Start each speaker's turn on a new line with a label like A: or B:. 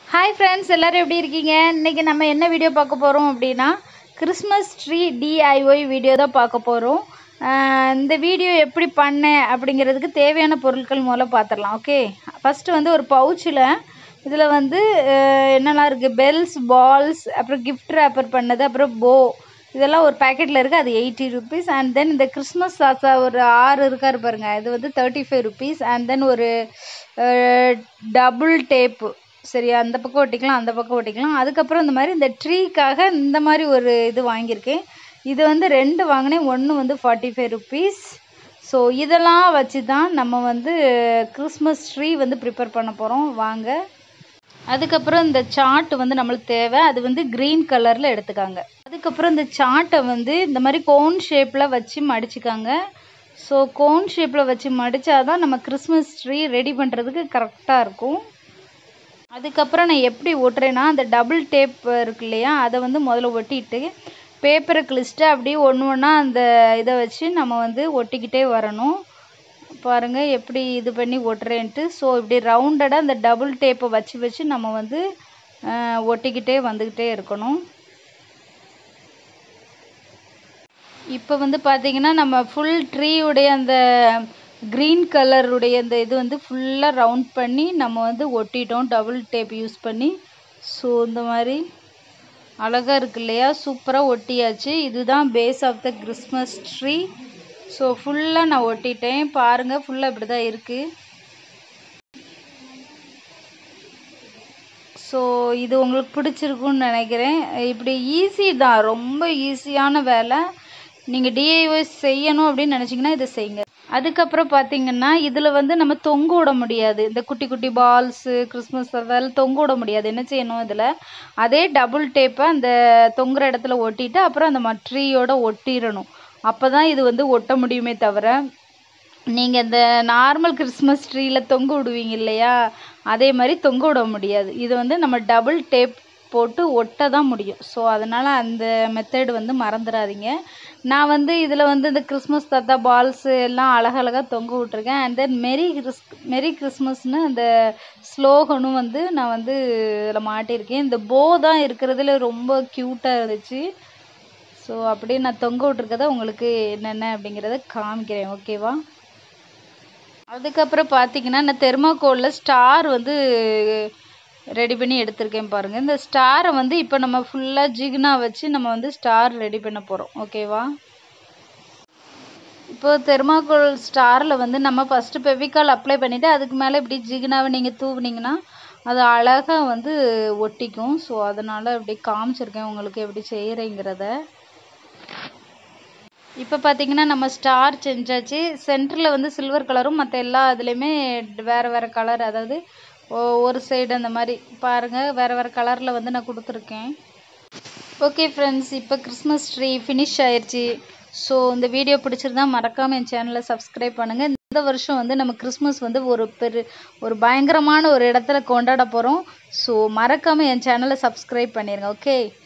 A: Hi friends, எல்லோரும் எப்படி இருக்கீங்க? இன்றைக்கி நம்ம என்ன வீடியோ பார்க்க போகிறோம் அப்படின்னா, கிறிஸ்மஸ் ட்ரீ டிஐஒய் வீடியோ தான் பார்க்க போகிறோம். இந்த வீடியோ எப்படி பண்ணேன் அப்படிங்கிறதுக்கு தேவையான பொருட்கள் முதல்ல பார்த்துடலாம். ஓகே, ஃபஸ்ட்டு வந்து ஒரு பவுச்சில் இதில் வந்து என்னெல்லாம் இருக்குது, பெல்ஸ், பால்ஸ், அப்புறம் கிஃப்ட் ரேப்பர் பண்ணது, அப்புறம் போ, இதெல்லாம் ஒரு பேக்கெட்டில் இருக்குது. அது 80 ருபீஸ். அண்ட் தென் இந்த கிறிஸ்மஸ் சாசா ஒரு 6 இருக்காரு பாருங்கள், இது வந்து 35 ருபீஸ். அண்ட் தென் ஒரு டபுள் டேப்பு, சரியா, அந்த பக்கம் ஒட்டிக்கலாம், அந்த பக்கம் ஒட்டிக்கலாம். அதுக்கப்புறம் இந்த மாதிரி இந்த ட்ரீக்காக இந்த மாதிரி ஒரு இது வாங்கியிருக்கேன். இது வந்து 2 வாங்கினேன், 1 வந்து 45 ருபீஸ். ஸோ இதெல்லாம் வச்சு தான் நம்ம வந்து கிறிஸ்மஸ் ட்ரீ வந்து ப்ரிப்பேர் பண்ண போகிறோம். வாங்க. அதுக்கப்புறம் இந்த சார்ட் வந்து நம்மளுக்கு தேவை, அது வந்து க்ரீன் கலரில் எடுத்துக்காங்க. அதுக்கப்புறம் இந்த சார்ட்டை வந்து இந்த மாதிரி கோன் ஷேப்பில் வச்சு மடிச்சுக்காங்க. ஸோ கோன் ஷேப்பில் வச்சு மடித்தாதான் நம்ம கிறிஸ்மஸ் ட்ரீ ரெடி பண்ணுறதுக்கு கரெக்டாக இருக்கும். அதுக்கப்புறம் நான் எப்படி ஒட்டுறேன்னா, அந்த டபுள் டேப் இருக்கு இல்லையா, அதை வந்து முதல்ல ஒட்டிட்டு பேப்பரை கிழிச்சிட்டு அப்படியே ஒன்று ஒன்றா அந்த இதை வச்சு நம்ம வந்து ஒட்டிக்கிட்டே வரணும். பாருங்கள் எப்படி இது பண்ணி ஒட்டுறேன்ட்டு. ஸோ இப்படி ரவுண்டடாக அந்த டபுள் டேப்பை வச்சு வச்சு நம்ம வந்து ஒட்டிக்கிட்டே வந்துக்கிட்டே இருக்கணும். இப்போ வந்து பார்த்திங்கன்னா நம்ம ஃபுல் ட்ரீயுடைய அந்த க்ரீன் கலருடைய அந்த இது வந்து ஃபுல்லாக ரவுண்ட் பண்ணி நம்ம வந்து ஒட்டிட்டோம் டபுள் டேப் யூஸ் பண்ணி. ஸோ இந்த மாதிரி அழகாக இருக்கு இல்லையா, சூப்பராக ஒட்டியாச்சு. இதுதான் base of the Christmas tree. So ஃபுல்லாக நான் ஒட்டிட்டேன், பாருங்கள் ஃபுல்லாக இப்படி தான் இருக்குது. ஸோ இது உங்களுக்கு பிடிச்சிருக்குன்னு நினைக்கிறேன். இப்படி ஈஸி தான், ரொம்ப ஈஸியான வேலை. நீங்கள் டிஐஒய் செய்யணும் அப்படின்னு நினச்சிங்கன்னா இதை செய்யுங்க. அதுக்கப்புறம் பார்த்திங்கன்னா இதில் வந்து நம்ம தொங்க விட முடியாது, இந்த குட்டி குட்டி பால்ஸு கிறிஸ்மஸ் அதெல்லாம் தொங்க விட முடியாது. என்ன செய்யணும், இதில் அதே டபுள் டேப்பை அந்த தொங்குற இடத்துல ஒட்டிட்டு அப்புறம் அந்த ட்ரீயோட ஒட்டிடணும். அப்போ தான் இது வந்து ஒட்ட முடியுமே தவிர, நீங்கள் இந்த நார்மல் கிறிஸ்மஸ் ட்ரீயில் தொங்க விடுவீங்க இல்லையா, அதே மாதிரி தொங்க விட முடியாது. இது வந்து நம்ம டபுள் டேப் போட்டு ஒட்ட தான் முடியும். ஸோ அதனால் அந்த மெத்தடு வந்து மறந்துடாதீங்க. நான் வந்து இதில் வந்து இந்த கிறிஸ்மஸ் தாத்தா பால்ஸு எல்லாம் அழகழகாக தொங்க விட்ருக்கேன். அண்ட் தென் மெரி கிறிஸ்மஸ்னு அந்த ஸ்லோகனும் வந்து நான் வந்து இதில் மாட்டியிருக்கேன். இந்த போ தான் இருக்கிறதுல ரொம்ப க்யூட்டாக இருந்துச்சு. ஸோ அப்படியே நான் தொங்க விட்ருக்கதை உங்களுக்கு என்னென்ன அப்படிங்கிறத காமிக்கிறேன். ஓகேவா? அதுக்கப்புறம் பார்த்திங்கன்னா நான் தெர்மாக்கோலில் ஸ்டார் வந்து ரெடி பண்ணி எடுத்திருக்கேன் பாருங்கள். இந்த ஸ்டாரை வந்து இப்போ நம்ம ஃபுல்லாக ஜிகினா வச்சு நம்ம வந்து ஸ்டார் ரெடி பண்ண போகிறோம். ஓகேவா? இப்போ தெர்மாக்கோல் ஸ்டாரில் வந்து நம்ம ஃபஸ்ட்டு ஃபெவிகால் அப்ளை பண்ணிவிட்டு அதுக்கு மேலே இப்படி ஜிகினாவை நீங்கள் தூவுனீங்கன்னா அது அழகாக வந்து ஒட்டிக்கும். ஸோ அதனால் இப்படி காமிச்சிருக்கேன் உங்களுக்கு எப்படி செய்கிறேங்கிறத. இப்போ பார்த்திங்கன்னா நம்ம ஸ்டார் செஞ்சாச்சு. சென்டரில் வந்து சில்வர் கலரும் மற்ற எல்லா இதுலேயுமே வேறு வேறு கலர், அதாவது ஒரு சைடு அந்த மாதிரி பாருங்கள் வேறு வேறு கலரில் வந்து நான் கொடுத்துருக்கேன். ஓகே ஃப்ரெண்ட்ஸ், இப்போ கிறிஸ்மஸ் ட்ரீ ஃபினிஷ் ஆயிடுச்சு. ஸோ இந்த வீடியோ பிடிச்சிருந்தா மறக்காமல் என் சேனலை சப்ஸ்கிரைப் பண்ணுங்கள். இந்த வருஷம் வந்து நம்ம கிறிஸ்மஸ் வந்து ஒரு பயங்கரமான ஒரு இடத்துல கொண்டாட போகிறோம். ஸோ மறக்காமல் என் சேனலை சப்ஸ்கிரைப் பண்ணிடுங்க. ஓகே.